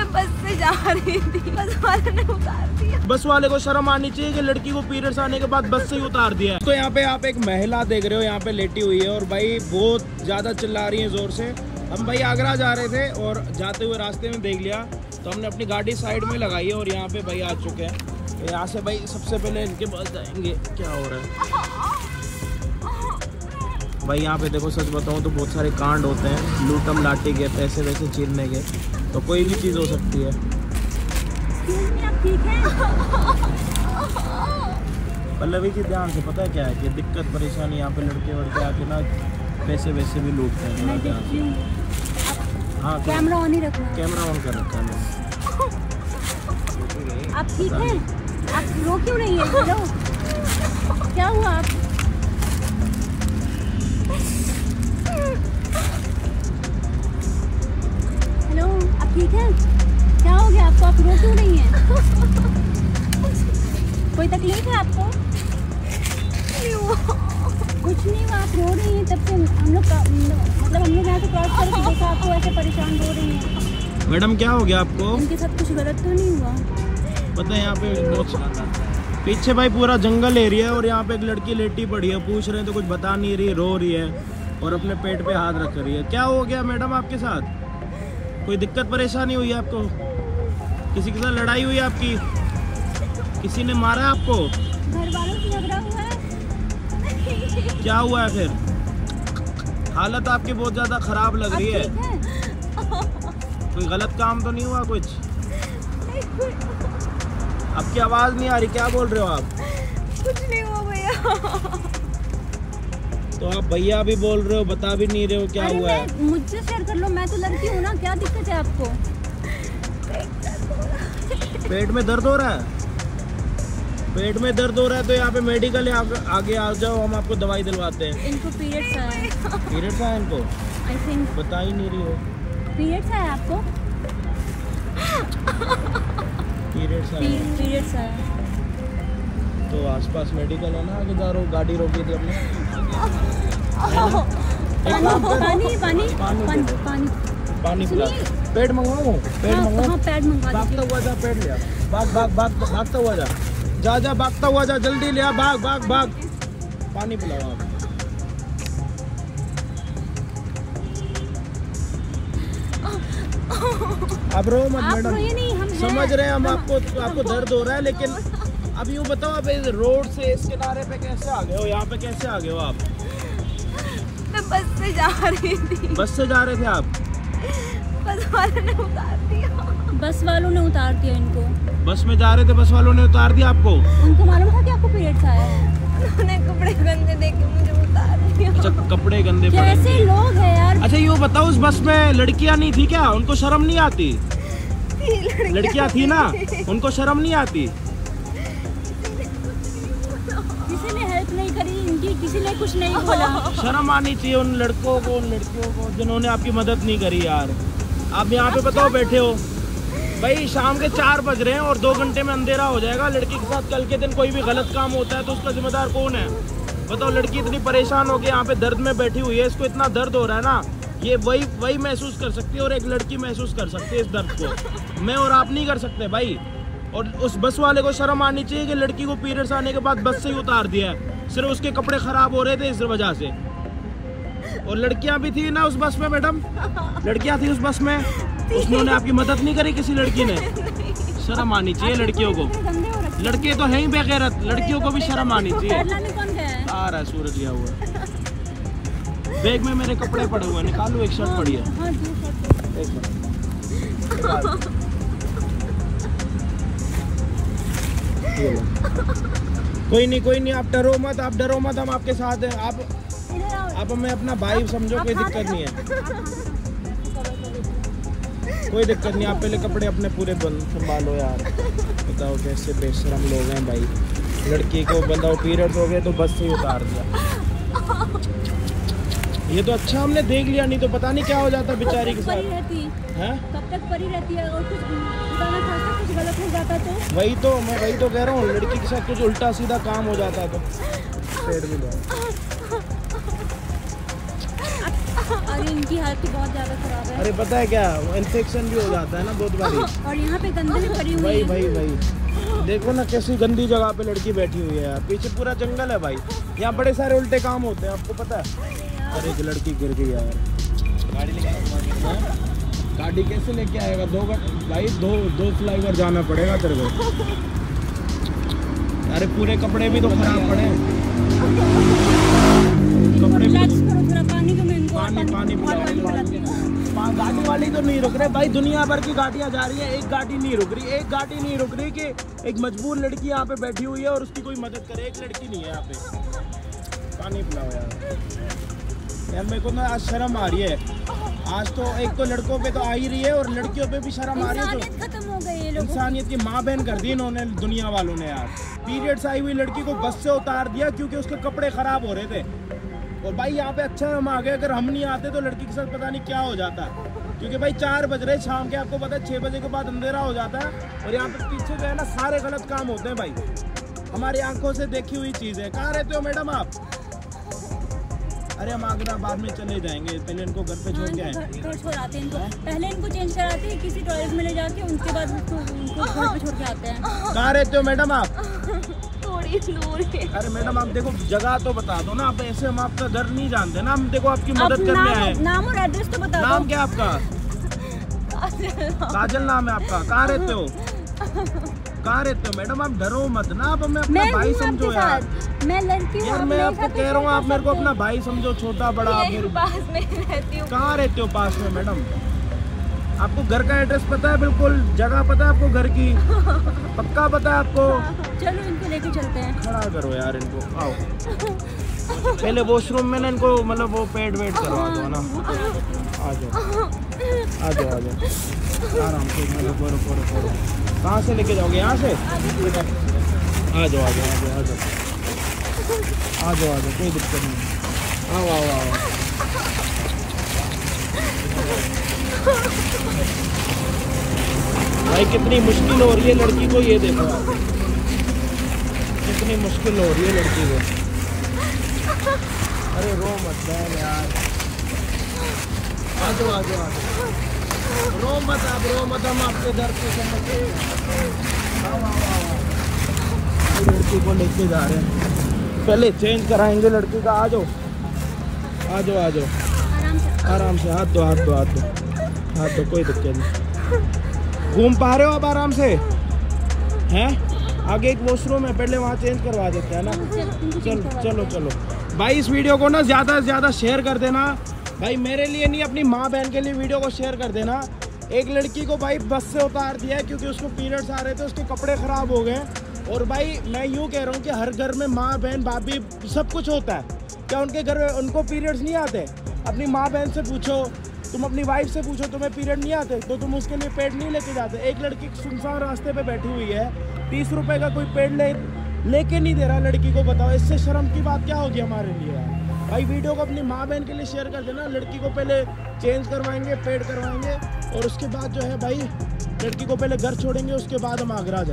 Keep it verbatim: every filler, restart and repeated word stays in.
बस से जा रही थी, बस वाले ने उतार दिया। बस वाले को शर्म आनी चाहिए कि लड़की को पीरियड्स आने के बाद बस से ही उतार दिया है। तो यहाँ पे आप एक महिला देख रहे हो, यहाँ पे लेटी हुई है और भाई बहुत ज्यादा चिल्ला रही है जोर से। हम भाई आगरा जा रहे थे और जाते हुए रास्ते में देख लिया तो हमने अपनी गाड़ी साइड में लगाई है और यहाँ पे भाई आ चुके हैं। यहाँ से भाई सबसे पहले इनके पास जाएंगे। क्या हो रहा है भाई? यहाँ पे देखो, सच बताऊँ तो बहुत सारे कांड होते हैं, लूटम लाठी के, पैसे वैसे छीनने के, तो कोई भी चीज़ हो सकती है। आप ठीक हैं? पल्लवी जी ध्यान से, पता है क्या है कि दिक्कत परेशानी यहाँ पे लड़के वड़के आके ना पैसे वैसे भी लूटते हैं। मैं देखती हूँ। हाँ, कैमरा ऑन ही रखना। कैमरा ऑन कर रखा है। आप ठीक हैं? आप रो क्यों रही हैं? हेलो, क्या हुआ? आप हेलो, आप ठीक हैं? क्या हो गया आपको? आप रो क्यों रही हैं? कोई तकलीफ है आपको? कुछ नहीं हुआ, आप रो रही हैं तब से हम लोग मतलब हम लोग यहाँ से क्रॉस करके देखा आपको ऐसे परेशान रो रही हैं। मैडम क्या हो गया आपको? उनके साथ कुछ गलत तो नहीं हुआ? पता है यहाँ पे बहुत पीछे भाई पूरा जंगल एरिया है और यहाँ पे एक लड़की लेटी पड़ी है, पूछ रहे हैं तो कुछ बता नहीं रही, रो रही है और अपने पेट पे हाथ रख रही है। क्या हो गया मैडम आपके साथ? कोई दिक्कत परेशानी हुई है आपको? किसी के साथ लड़ाई हुई है आपकी? किसी ने मारा है आपको? घर वालों से झगड़ा हुआ है? क्या हुआ है फिर? हालत आपकी बहुत ज्यादा खराब लग रही है। कोई गलत काम तो नहीं हुआ कुछ? आपकी आवाज नहीं आ रही, क्या बोल रहे हो आप? कुछ नहीं हुआ भैया। तो आप भैया भी बोल रहे हो, बता भी नहीं रहे हो क्या हुआ है? मुझसे शेयर कर लो, मैं तो लड़की हूँ ना, क्या दिक्कत है आपको? पेट में दर्द हो रहा है? पेट में दर्द हो रहा है तो यहाँ पे मेडिकल है, आगे, आगे आ जाओ, हम आपको दवाई दिलवाते हैं। इनको पीरियड्स आया। पीरियड्स आया इनको? I think. बता ही नहीं रही हो। पीरियड्स आया आपको? पीरियड्स आया? पीरियड्स आया तो आसपास मेडिकल है ना, आगे जा रहा हूँ, गाड़ी रोकी थी हमने। पानी पानी पानी पानी पानी पिला। पेट मंगवाऊँ? पेट मंगवाऊँ? पैड मंगवा। भागता हुआ जा, पेट लिया। भाग भाग भाग भागता हुआ जा, जा जा भागता हुआ जा, जल्दी लिया, भाग भाग भाग। पानी पिलाओ आप। अब रो मत मैडम, समझ रहे हैं हम, आपको आपको दर्द हो रहा है, लेकिन अब यूँ बताओ, आप इस रोड से इस किनारे पे कैसे आ गए हो? यहाँ पे कैसे आ गए हो आप? मैं बस से जा रही थी। बस से जा रहे थे आप? बस वालों ने उतार दिया। बस वालों ने उतार दिया इनको। बस में जा रहे थे, बस वालों ने उतार दिया आपको? उनको मालूम था कि आपको पीरियड्स आया है? उन्होंने कपड़े गंदे देख के मुझे उतार दिया। अच्छा, कपड़े गंदे पड़े? कैसे लोग हैं यार। अच्छा यूँ बताओ, उस बस में लड़कियाँ नहीं थी क्या? उनको शर्म नहीं आती? लड़कियाँ थी ना, उनको शर्म नहीं आती? किसी ने हेल्प नहीं करी इनकी, किसी ने कुछ नहीं बोला। शर्म आनी चाहिए उन लड़कों को, उन लड़कियों को जिन्होंने आपकी मदद नहीं करी यार। आप यहाँ पे बताओ बैठे हो भाई, शाम के चार बज रहे हैं और दो घंटे में अंधेरा हो जाएगा। लड़की के साथ कल के दिन कोई भी गलत काम होता है तो उसका जिम्मेदार कौन है? बताओ, लड़की इतनी परेशान होकर यहाँ पे दर्द में बैठी हुई है, इसको इतना दर्द हो रहा है ना, ये वही वही महसूस कर सकती है और एक लड़की महसूस कर सकती है इस दर्द को। मैं और आप नहीं कर सकते भाई। और उस बस वाले को शर्म आनी चाहिए कि लड़की को पीरियड्स आने के बाद बस से ही उतार दिया है, सिर्फ उसके कपड़े खराब हो रहे थे इस वजह से। और लड़कियां भी थी ना उस बस में मैडम, लड़कियां थी उस बस में, उन्होंने आपकी मदद नहीं करी किसी लड़की ने? शर्म आनी चाहिए लड़कियों को। लड़के तो है ही बेगैरत, लड़कियों को भी शर्म आनी चाहिए। आ रहा है सूरज लिया हुआ, बैग में मेरे कपड़े पड़े हुए, निकालू, एक शर्ट पड़ी है। एक मिनट, कोई नहीं कोई नहीं, आप डरो मत, आप डरो मत, हम आपके साथ हैं। आप आप हमें अपना भाई समझो, कोई दिक्कत नहीं है, कोई दिक्कत नहीं। आप पहले कपड़े अपने पूरे बंद संभालो यार। बताओ कैसे बेशरम लोग हैं भाई, लड़की को बताओ पीरियड्स हो गए तो बस से ही उतार दिया। ये तो अच्छा हमने देख लिया, नहीं तो पता नहीं क्या हो जाता बेचारी के साथ। हैं? कब तक परी रहती है और कुछ खाना खाता कुछ गलत हो जाता तो? वही तो मैं वही तो कह रहा हूँ, लड़की के साथ कुछ उल्टा सीधा काम हो जाता तो पेट भी लो। अरे इनकी हालत तो बहुत ज्यादा खराब है। अरे पता है क्या, इन्फेक्शन भी हो जाता है ना बहुत बारी। और यहाँ पे गंदगी पड़ी हुई भाई है। भाई भाई देखो ना कैसी गंदी जगह पे लड़की बैठी हुई है यार, पीछे पूरा जंगल है भाई, यहाँ बड़े सारे उल्टे काम होते हैं, आपको पता है। अरे एक लड़की गिर गई यार, गाड़ी लेके गाड़ी कैसे लेके आएगा, दो भाई दो दो फ्लाईओवर जाना पड़ेगा तेरे को। अरे पूरे कपड़े भी तो खराब पड़े, कपड़े भी तो... पानी को मैं इनको पानी पानी पिलाओ। गाड़ी वाली तो नहीं रुक रहे भाई, दुनिया भर की गाड़ियां जा रही है, एक गाड़ी नहीं रुक रही, एक गाड़ी नहीं रुक रही कि एक मजबूर लड़की यहाँ पे बैठी हुई है और उसकी कोई मदद करे। एक लड़की नहीं है यहाँ पे, पानी पिलाओ यार। यार मेरे को ना आज शर्म आ रही है, आज तो एक तो लड़कों पे तो आ ही रही है और लड़कियों पे भी शर्म आ रही है। तो खत्म हो गई, इंसानियत की माँ बहन कर दी इन्होंने दुनिया वालों ने यार। पीरियड्स आई हुई लड़की को बस से उतार दिया क्योंकि उसके कपड़े खराब हो रहे थे। और भाई यहाँ पे अच्छा हम आ गए, अगर हम नहीं आते तो लड़की के साथ पता नहीं क्या हो जाता, क्योंकि भाई चार बज रहे शाम के, आपको पता है छः बजे के बाद अंधेरा हो जाता है। और यहाँ पे पीछे जो है ना सारे गलत काम होते हैं भाई, हमारी आंखों से देखी हुई चीज़ है। कहाँ रहते हो मैडम आप? अरे हम आगरा बाद में चले जाएंगे, पहले इनको घर पे छोड़ के आए। घर छोड़ाते हैं इनको, पहले इनको चेंज कराते हैं किसी टॉयलेट में ले जाके, उसके बाद उनको उनको घर पे छोड़ के आते हैं। कहाँ रहते हो मैडम आप? थोड़ी दूर है। अरे मैडम आप देखो जगह तो बता दो ना, आप ऐसे हम आपका घर नहीं जानते ना, हम देखो आपकी मदद करने आए। नाम और एड्रेस तो बता दो। नाम क्या आपका? काजल नाम है आपका। कहाँ रहते हो? कहाँ रहते हो मैडम? आप डरो मत ना, आप हमें अपना भाई समझो यार। मैं लड़की हूँ यार, मैं आपको कह रहा हूँ आप मेरे को अपना भाई समझो, छोटा बड़ा। पास में रहती हूँ। कहाँ रहते हो पास में मैडम? आपको घर का एड्रेस पता है? बिल्कुल जगह पता है आपको घर की? पक्का पता है आपको? चलो इनको लेके चलते हैं। खड़ा करो यार इनको, आओ पहले वॉशरूम में ना इनको मतलब वो पेड वेट करवा दो ना। आ जाओ आ जाओ आ जाओ आराम से, रुको रुको रुको रुको। कहाँ से लेके जाओगे? यहाँ से? आ जाओ आ जाओ आ जाओ आ जाओ आ जाओ आ जाओ, कोई दिक्कत नहीं। आओ आओ आओ। भाई कितनी मुश्किल हो रही है लड़की को, ये देखो कितनी मुश्किल हो रही है लड़की को। अरे रो मत बहन यार, आ जाओ आ जाओ आ जाओ, रो मत आप, रो मत, हम आपके दर्द को समझते हैं। आओ आओ आओ, लड़की को लेके जा रहे हैं, पहले चेंज कराएंगे लड़की का। आ जाओ आ जाओ आ जाओ, आराम से हाथ दो हाथ दो हाथ दो हाथ दो, कोई दिक्कत नहीं। घूम पा रहे हो आप आराम से? हैं आगे एक वॉशरूम है, पहले वहाँ चेंज करवा देते हैं ना। चलो चलो चलो भाई, इस वीडियो को ना ज़्यादा से ज़्यादा शेयर कर देना भाई, मेरे लिए नहीं अपनी माँ बहन के लिए वीडियो को शेयर कर देना। एक लड़की को भाई बस से उतार दिया है क्योंकि उसको पीरियड्स आ रहे थे, उसके कपड़े ख़राब हो गए। और भाई मैं यूँ कह रहा हूँ कि हर घर में माँ बहन भाभी सब कुछ होता है, क्या उनके घर में उनको पीरियड्स नहीं आते? अपनी माँ बहन से पूछो, तुम अपनी वाइफ से पूछो, तुम्हें पीरियड नहीं आते तो तुम उसके लिए पेड नहीं लेके जाते। एक लड़की सुनसान रास्ते पे बैठी हुई है, तीस रुपए का कोई पेड ले लेके नहीं दे रहा लड़की को, बताओ इससे शर्म की बात क्या होगी हमारे लिए यार। भाई वीडियो को अपनी माँ बहन के लिए शेयर कर देना। लड़की को पहले चेंज करवाएंगे, पेड करवाएंगे और उसके बाद जो है भाई लड़की को पहले घर छोड़ेंगे, उसके बाद हम आगरा जाएंगे।